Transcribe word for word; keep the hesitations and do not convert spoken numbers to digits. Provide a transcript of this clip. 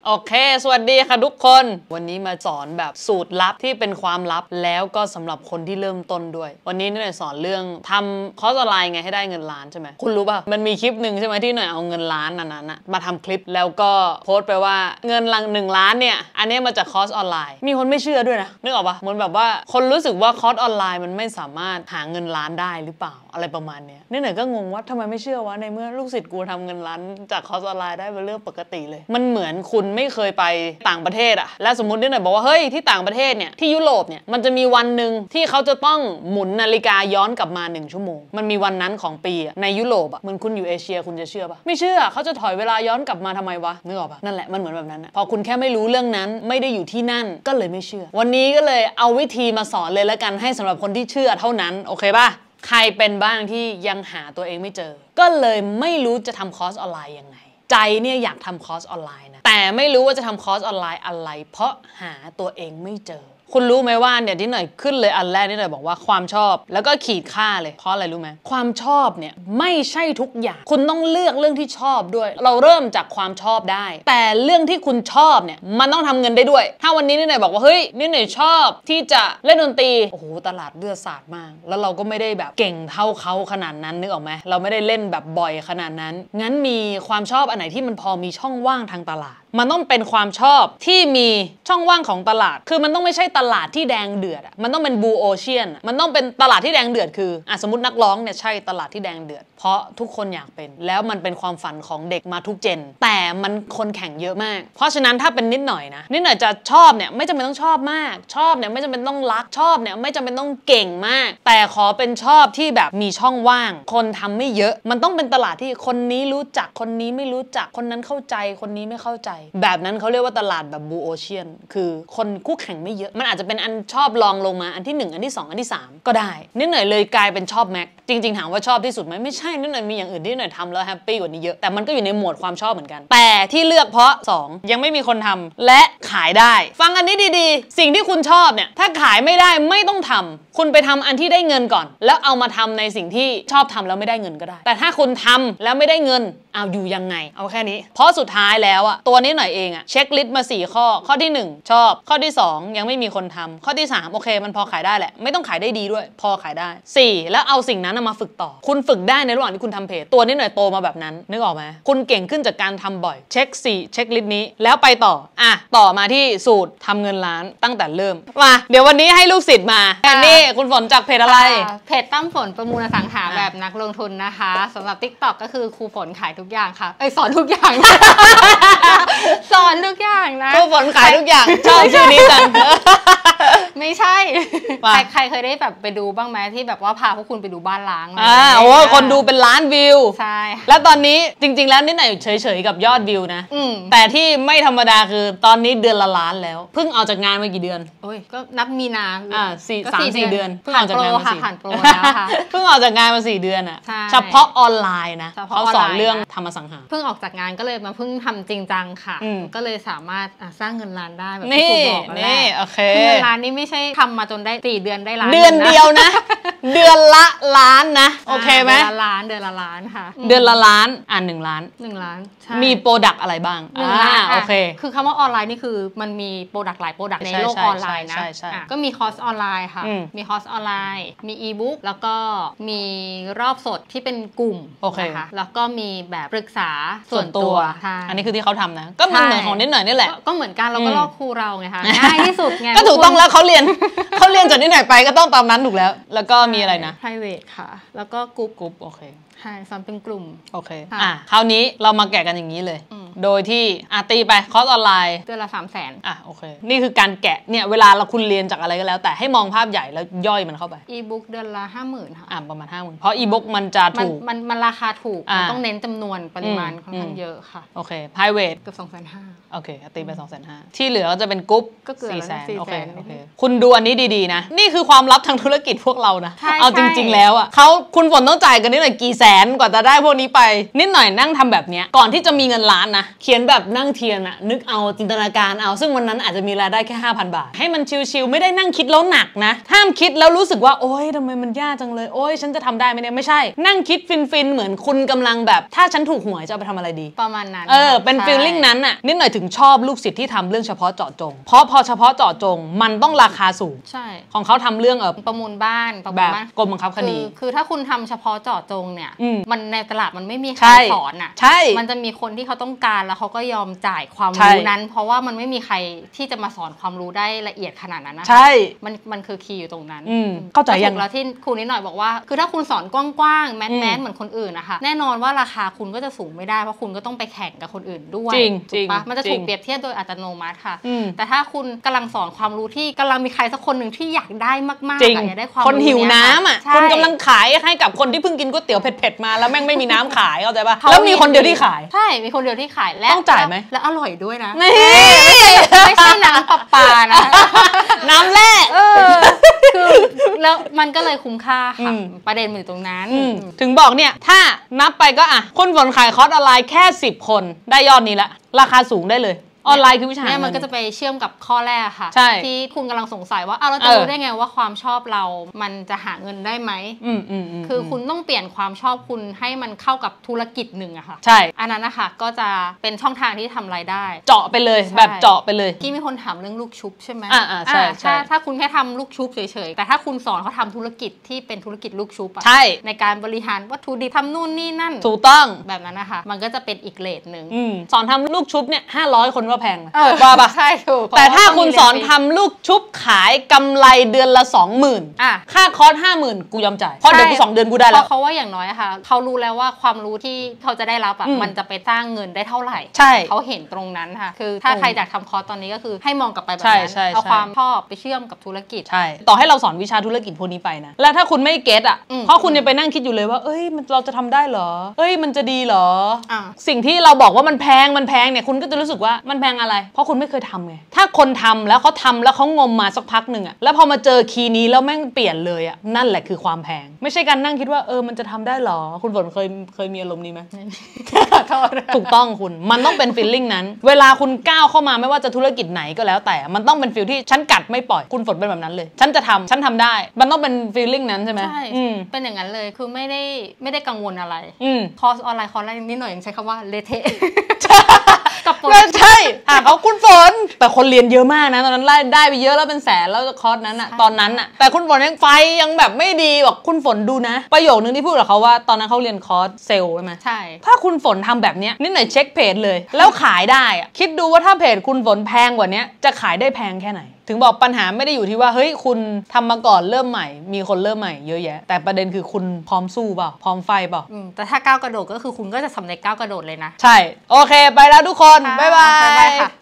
โอเคสวัสดีค่ะทุกคนวันนี้มาสอนแบบสูตรลับที่เป็นความลับแล้วก็สำหรับคนที่เริ่มต้นด้วยวันนี้นี่หน่อยสอนเรื่องทำคอร์สออนไลน์ไงให้ได้เงินล้านใช่ไหมคุณรู้ป่ะมันมีคลิปหนึ่งใช่ไหมที่หน่อยเอาเงินล้านนั้นนะมาทำคลิปแล้วก็โพสต์ไปว่าเงินลังหนึ่งล้านเนี่ยอันนี้มาจากคอร์สออนไลน์มีคนไม่เชื่อด้วยนะนึกออกป่ะเหมือนแบบว่าคนรู้สึกว่าคอร์สออนไลน์มันไม่สามารถหาเงินล้านได้หรือเปล่าอะไรประมาณนี้นี่หน่อยก็งงว่าทำไมไม่เชื่อวะในเมื่อลูกศิษย์กูทำเงินล้านจากคอร์สออนไลน์ได้เป็นเรื่องปกติเลยมันเหมือนคุณไม่เคยไปต่างประเทศอะแล้วสมมตินี่หน่อยบอกว่าเฮ้ยที่ต่างประเทศเนี่ยที่ยุโรปเนี่ยมันจะมีวันหนึ่งที่เขาจะต้องหมุนนาฬิกาย้อนกลับมาหนึ่งชั่วโมงมันมีวันนั้นของปีอะในยุโรปอะเหมือนคุณอยู่เอเชียคุณจะเชื่อปะไม่เชื่อเขาจะถอยเวลาย้อนกลับมาทำไมวะนึกออกปะนั่นแหละมันเหมือนแบบนั้นพอคุณแค่ไม่รู้เรื่องนั้นไม่ได้อยู่ที่นั่นก็เลยไม่เชื่อวันนี้ก็เลยเอาวิธีมาสอนเลยแล้วกันให้สำหรับคนที่เชื่อเท่านั้นโอเคป่ะใครเป็นบ้างที่ยังหาตัวเองไม่เจอก็เลยไม่รู้จะทำคอร์สออนไลน์ยังไงใจเนี่ยอยากทำคอร์สออนไลน์นะแต่ไม่รู้ว่าจะทำคอร์สออนไลน์อะไรเพราะหาตัวเองไม่เจอคุณรู้ไหมว่าเนี่ยที่หน่อยขึ้นเลยอันแรกนี่หน่อยบอกว่าความชอบแล้วก็ขีดค่าเลยเพราะอะไรรู้ไหมความชอบเนี่ยไม่ใช่ทุกอย่างคุณต้องเลือกเรื่องที่ชอบด้วยเราเริ่มจากความชอบได้แต่เรื่องที่คุณชอบเนี่ยมันต้องทำเงินได้ด้วยถ้าวันนี้นี่หน่อยบอกว่าเฮ้ยนี่หน่อยชอบที่จะเล่นดนตรีโอ้โหตลาดเลือดสาดมากแล้วเราก็ไม่ได้แบบเก่งเท่าเขาขนาดนั้นนึกออกไหมเราไม่ได้เล่นแบบบ่อยขนาดนั้นงั้นมีความชอบอันไหนที่มันพอมีช่องว่างทางตลาดมันต้องเป็นความชอบที่มีช่องว่างของตลาดคือมันต้องไม่ใช่ตลาดที่แดงเดือดมันต้องเป็นบูโอเชียนมันต้องเป็นตลาดที่แดงเดือดคืออ่ะสมมตินักร้องเนี่ยใช่ตลาดที่แดงเดือดเพราะทุกคนอยากเป็นแล้วมันเป็นความฝันของเด็กมาทุกเจนแต่มันคนแข่งเยอะมากเพราะฉะนั้นถ้าเป็นนิดหน่อยนะนิดหน่อยจะชอบเนี่ยไม่จำเป็นต้องชอบมากชอบเนี่ยไม่จำเป็นต้องรักชอบเนี่ยไม่จำเป็นต้องเก่งมากแต่ขอเป็นชอบที่แบบมีช่องว่างคนทำไม่เยอะมันต้องเป็นตลาดที่คนนี้รู้จักคนนี้ไม่รู้จักคนนั้นเข้าใจคนนี้ไม่เข้าใจแบบนั้นเขาเรียกว่าตลาดแบบบูโอเชียนคือคนคู่แข่งไม่เยอะมันอาจจะเป็นอันชอบลองลงมาอันที่หนึ่งอันที่สองอันที่สามก็ได้นิดหน่อยเลยกลายเป็นชอบแม็กจริงๆถามว่าชอบที่สุดไหมไม่ใช่นิดหน่อยมีอย่างอื่นที่นิดหน่อยทำแล้วแฮปปี้กว่านี้เยอะแต่มันก็อยู่ในหมวดความชอบเหมือนกันแต่ที่เลือกเพราะสองยังไม่มีคนทำและขายได้ฟังอันนี้ดีๆสิ่งที่คุณชอบเนี่ยถ้าขายไม่ได้ไม่ต้องทำคุณไปทำอันที่ได้เงินก่อนแล้วเอามาทำในสิ่งที่ชอบทำแล้วไม่ได้เงินก็ได้แต่ถ้าคุณทำแล้วไม่ได้เงินเอาอยู่ยังไงเอาแค่นี้เพราะสุดท้ายแล้วอะตัวนี้หน่อยเองอะเช็คลิสต์มาสี่ข้อข้อที่หนึ่งชอบข้อที่สองยังไม่มีคนทำข้อที่สามโอเคมันพอขายได้แหละไม่ต้องขายได้ดีด้วยพอขายได้สี่แล้วเอาสิ่งนั้นมาฝึกต่อคุณฝึกได้ในระหว่างที่คุณทำเพจตัวนี้หน่อยโตมาแบบนั้นนึกออกไหมคุณเก่งขึ้นจากการทำบ่อยเช็คสี่เช็คลิสต์นี้แล้วไปต่ออ่ะต่อมาที่สูตรทำเงินล้านตั้งแต่เริ่มมาเดี๋ยววันนี้ให้ลูกศิษย์มาอันนี้คุณฝนจากเพจอะไรเพจตั้มฝนประมูลอสังหาแบบนักลงทุนนะคะสำหรับ ติ๊กต็อก ก็คือครูฝนขายทุกอย่างค่ะเอ้ยสอนทุกอย่าง สอนทุกอย่างนะครูฝนขายทุกอย่างชอบชื่อนี้จังไม่ใช่ใครใครเคยได้แบบไปดูบ้างไหมที่แบบว่าพาพวกคุณไปดูบ้านล้างอ่าโอ้คนดูเป็นล้านวิวใช่แล้วตอนนี้จริงๆแล้วนิดหน่อยเฉยๆกับยอดวิวนะแต่ที่ไม่ธรรมดาคือตอนนี้เดือนละล้านแล้วเพิ่งออกจากงานมากี่เดือนโอ้ยก็นับมีนาอ่าสี่สามสี่เดือนเพิ่งออกจากงานมาสี่ผ่านโปรแล้วค่ะเพิ่งออกจากงานมาสี่เดือนอ่ะเฉพาะออนไลน์นะเขาสอนเรื่องทำอสังหาเพิ่งออกจากงานก็เลยมาเพิ่งทำจริงจังค่ะก็เลยสามารถสร้างเงินล้านได้แบบที่ครูบอกแล้วนี่โอเคเงินล้านนี่ไม่ใช่ทำมาจนได้สี่เดือนได้ล้านเดือนเดียวนะเดือนละล้านนะโอเคไหมเดือนละล้านเดือนละล้านค่ะเดือนละล้านอ่านหนึ่งล้านหนึ่งล้านมีโปรดักต์อะไรบ้างอ่าโอเคคือคำว่าออนไลน์นี่คือมันมีโปรดักต์หลายโปรดักต์ในโลกออนไลน์นะก็มีคอร์สออนไลน์ค่ะมีคอร์สออนไลน์มีอีบุ๊กแล้วก็มีรอบสดที่เป็นกลุ่มนะคะแล้วก็มีแบบปรึกษาส่วนตัวอันนี้คือที่เขาทำนะก็เหมือนของนิดหน่อยนี่แหละก็เหมือนกันเราก็ลอกครูเราไงคะง่ายที่สุดไงก็ถูกต้องแล้วเขาเรียนเขาเรียนจากนิดหน่อยไปก็ต้องตามนั้นถูกแล้วแล้วก็มีอะไรนะ private ค่ะแล้วก็กลุ่มกลุ่มโอเคใช่ซ้ำเป็นกลุ่มโอเคอ่ะคราวนี้เรามาแกะกันอย่างนี้เลยโดยที่อ่ะตีไปคอร์สออนไลน์เดือนละสามแสนอ่ะโอเคนี่คือการแกะเนี่ยเวลาเราคุณเรียนจากอะไรก็แล้วแต่ให้มองภาพใหญ่แล้วย่อยมันเข้าไปอีบุ๊กเดือนละห้าหมื่นค่ะอ่ะประมาณห้าหมื่นเพราะอีบุ๊กมันจะถูกมันมันราคาถูกมันต้องเน้นจำนวนปริมาณค่อนข้างเยอะค่ะโอเค private เกือบสองแสนห้าโอเคตีไปสองแสนห้าที่เหลือก็จะเป็นกรุ๊ปก็เกือบสี่แสนโอเคโอเคคุณดูอันนี้ดีๆนะนี่คือความลับทางธุรกิจพวกเรานะเอาจริงๆแล้วอ่ะเขาคุณฝนต้องจ่ายกันนิดหน่อยกี่แสนกว่าจะได้พวกนี้ไปนิดหน่อยนั่งทำแบบนี้ก่อนที่จะมีเงินล้านนะเขียนแบบนั่งเทียนอะนึกเอาจินตนาการเอาซึ่งวันนั้นอาจจะมีรายได้แค่ ห้าพัน บาทให้มันชิลๆไม่ได้นั่งคิดแล้วหนักนะห้ามคิดแล้วรู้สึกว่าโอ๊ยทำไมมันยากจังเลยโอ๊ยฉันจะทำได้ไหมเนี่ยไม่ใช่นั่งคิดฟินๆเหมือนคุณกำลังแบบถ้าฉันถูกหวยจะเอาไปทำอะไรดีประมาณนั้นเออเป็นฟีลลิ่งนั้นอะนิดหน่อยถึงชอบลูกศิษย์ที่ทำเรื่องเฉพาะเจาะจงเพราะพอเฉพาะเจาะจงมันต้องราคาสูงใช่ของเขาทำเรื่องเออประมูลบ้านแบบกรมบังคับคดีคือถ้าคุณทำเฉพาะเจาะจงเนี่ยมันในตลาดมันไม่มีใครสอนอ่ะใช่มันจะมีคนที่เขาต้องการแล้วเขาก็ยอมจ่ายความรู้นั้นเพราะว่ามันไม่มีใครที่จะมาสอนความรู้ได้ละเอียดขนาดนั้นนะใช่มันมันคือคีย์อยู่ตรงนั้นเข้าใจยังแล้วที่ครูนิดหน่อยบอกว่าคือถ้าคุณสอนกว้างๆแมสแมสเหมือนคนอื่นนะคะแน่นอนว่าราคาคุณก็จะสูงไม่ได้เพราะคุณก็ต้องไปแข่งกับคนอื่นด้วยจริงจริงมันจะถูกเปรียบเทียบโดยอัตโนมัติค่ะแต่ถ้าคุณกำลังสอนความรู้ที่กำลังมีใครสักคนหนึ่งที่อยากได้มากๆอยากได้ความคนหิวน้ำอ่ะคนกำลังขายให้กับคนที่เพิ่งกินก๋วยเตี๋ยวเผ็ดๆมาแล้วแม่งไม่มีน้ำขายเข้าใจป่ะแล้วมีคนเดียวที่ขายใช่มีคนเดียวที่ขายและต้องจ่ายไหมและอร่อยด้วยนะไม่ไม่ใช่น้ำประปานะน้ำแร่คือแล้วมันก็เลยคุ้มค่าค่ะประเด็นอยู่ตรงนั้นถึงบอกเนี่ยถ้านับไปก็อ่ะคุณฝนขายคอร์สออนไลน์แค่สิบคนได้ยอดนี้ละราคาสูงได้เลยออนไลน์คือวิชาเนี่ยมันก็จะไปเชื่อมกับข้อแรกค่ะที่คุณกำลังสงสัยว่าเอาเราจะรู้ได้ไงว่าความชอบเรามันจะหาเงินได้ไหมคือคุณต้องเปลี่ยนความชอบคุณให้มันเข้ากับธุรกิจหนึ่งอะค่ะใช่อันนั้นนะคะก็จะเป็นช่องทางที่ทำรายได้เจาะไปเลยแบบเจาะไปเลยที่มีคนถามเรื่องลูกชุบใช่ไหมอ่าใช่ใช่ถ้าคุณแค่ทำลูกชุบเฉยๆแต่ถ้าคุณสอนเขาทำธุรกิจที่เป็นธุรกิจลูกชุบอะใช่ในการบริหารวัตถุดิบทำนู่นนี่นั่นถูกต้องแบบนั้นนะคะมันก็จะเป็นอีกเลทหนึ่งสอนทำลูกชุบเนี่ยห้าร้อยคนว่าแพงว่าปะใช่ถูกแต่ถ้าคุณสอนทำลูกชุบขายกำไรเดือนละ สองหมื่น อ่ะค่าคอร์ส ห้าหมื่น กูยอมจ่ายเพราะเดี๋ยวกูสองเดือนกูได้แล้วเขาว่าอย่างน้อยอะค่ะเขารู้แล้วว่าความรู้ที่เขาจะได้รับอะมันจะไปสร้างเงินได้เท่าไหร่ใช่เขาเห็นตรงนั้นค่ะคือถ้าใครอยากทำคอร์สตอนนี้ก็คือให้มองกลับไปแบบนั้นเอาความชอบไปเชื่อมกับธุรกิจใช่ต่อให้เราสอนวิชาธุรกิจพวกนี้ไปนะแล้วถ้าคุณไม่เก็ตอะเพราะคุณยังไปนั่งคิดอยู่เลยว่าเอ้ยมันเราจะทำได้เหรอเอ้ยมันจะดีเหรอสิ่งที่เราบอกว่ามันแพงมันแพงเนี่ยคุณก็จะรู้สึกว่ามันแพงอะไรเพราะคุณไม่เคยทำไงถ้าคนทำแล้วเขาทำแล้วเขางมมาสักพักหนึ่งอะแล้วพอมาเจอคีย์นี้แล้วแม่งเปลี่ยนเลยอะนั่นแหละคือความแพงไม่ใช่การนั่งคิดว่าเออมันจะทำได้หรอคุณฝนเคยเคยมีอารมณ์นี้ไหมถูกต้องคุณมันต้องเป็นฟีลลิ่งนั้นเวลาคุณก้าวเข้ามาไม่ว่าจะธุรกิจไหนก็แล้วแต่มันต้องเป็นฟีลที่ฉันกัดไม่ปล่อยคุณฝนเป็นแบบนั้นเลยฉันจะทำฉันทำได้มันต้องเป็นฟีลลิ่งนั้นใช่ไหมใช่เป็นอย่างนั้นเลยคือไม่ได้ไม่ได้กังวลอะไรคอร์สออนไลน์คอร์สแรกนิดหน่อยยังใช้คำว่าเละเทะใช่อ่ะเขาคุณฝนแต่คนเรียนเยอะมากนะตอนนั้นได้ได้ไปเยอะแล้วเป็นแสนแล้วคอร์สนั้นอะตอนนั้นอะแต่คุณฝนยังไฟยังแบบไม่ดีบอกคุณฝนดูนะประโยคนึงที่พูดกับเขาว่าตอนนั้นเขาเรียนคอร์สเซลล์ใช่ไหมใช่ถ้าคุณฝนทำแบบนี้นิดหน่อยเช็คเพจเลยแล้วขายได้อะคิดดูว่าถ้าเพจคุณฝนแพงกว่านี้จะขายได้แพงแค่ไหนถึงบอกปัญหาไม่ได้อยู่ที่ว่าเฮ้ยคุณทำมาก่อนเริ่มใหม่มีคนเริ่มใหม่เยอะแยะแต่ประเด็นคือคุณพร้อมสู้เปล่าพร้อมไฟเปล่าแต่ถ้าก้าวกระโดดก็คือคุณก็จะสำเร็จก้าวกระโดดเลยนะใช่โอเคไปแล้วทุกคนบ๊ายบาย